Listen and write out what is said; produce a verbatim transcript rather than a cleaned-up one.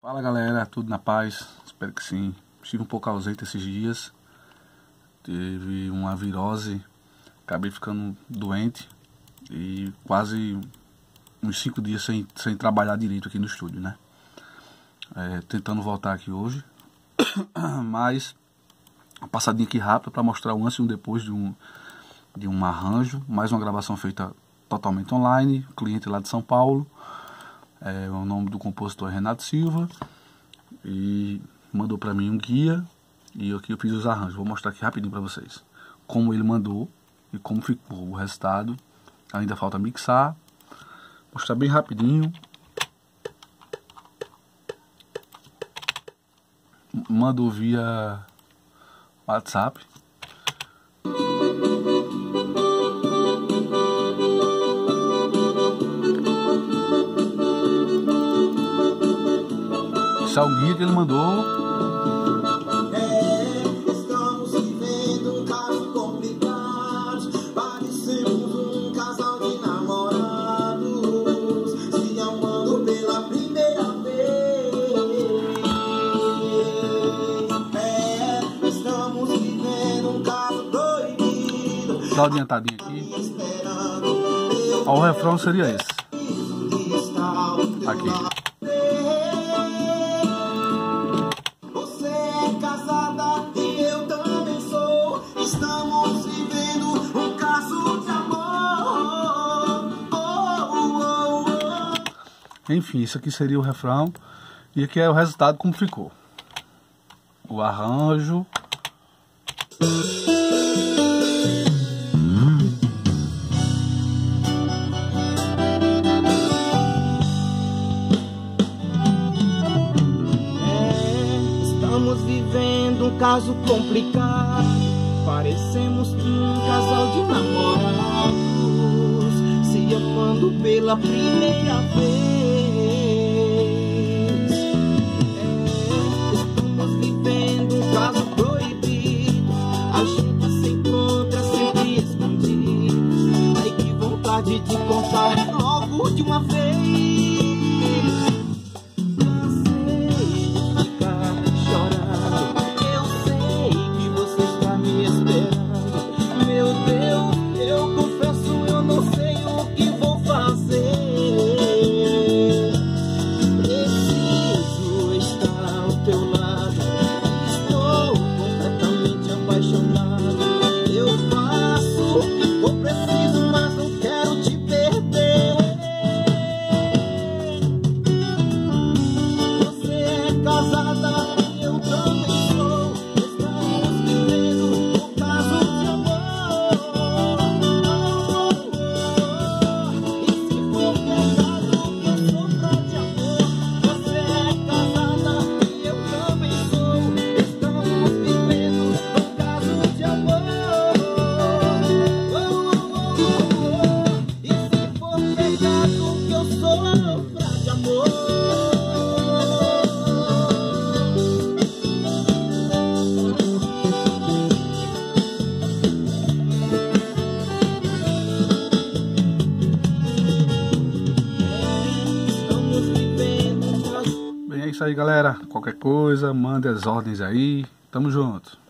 Fala galera, tudo na paz? Espero que sim. Estive um pouco ausente esses dias. Teve uma virose, acabei ficando doente e quase uns cinco dias sem, sem trabalhar direito aqui no estúdio, né? É, tentando voltar aqui hoje, mas uma passadinha aqui rápida para mostrar o antes e o depois de um, de um arranjo, mais uma gravação feita totalmente online, cliente lá de São Paulo. É, o nome do compositor é Renato Silva e mandou para mim um guia e aqui eu fiz os arranjos. Vou mostrar aqui rapidinho para vocês como ele mandou e como ficou o resultado. Ainda falta mixar, mostrar bem rapidinho. Mandou via WhatsApp. Esse é o guia que ele mandou. É, estamos vivendo um caso complicado. Parecemos um casal de namorados se amando pela primeira vez. É, estamos vivendo um caso proibido. Dá uma adiantadinha aqui. Ó, o refrão seria esse. Aqui. Estamos vivendo um caso de amor. Oh, oh, oh, oh. Enfim, isso aqui seria o refrão. E aqui é o resultado como ficou. O arranjo. É, estamos vivendo um caso complicado. Parecemos um casal de namorados se amando pela primeira vez. É, estamos vivendo um caso proibido. A gente se encontra sempre escondido. Ai, que vontade de contar logo de uma vez. Bem, é isso aí galera. Qualquer coisa, mande as ordens aí. Tamo junto.